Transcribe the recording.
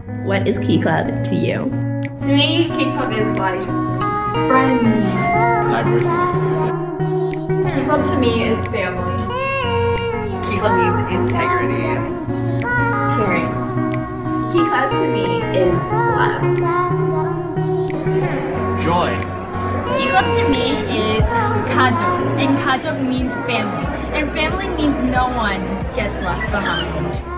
What is Key Club to you? To me, Key Club is like friends. Diversity. Key Club to me is family. Key Club means integrity. Caring. Key Club to me is love. Joy. Key Club to me is 가족, and 가족 means family, and family means no one gets left behind.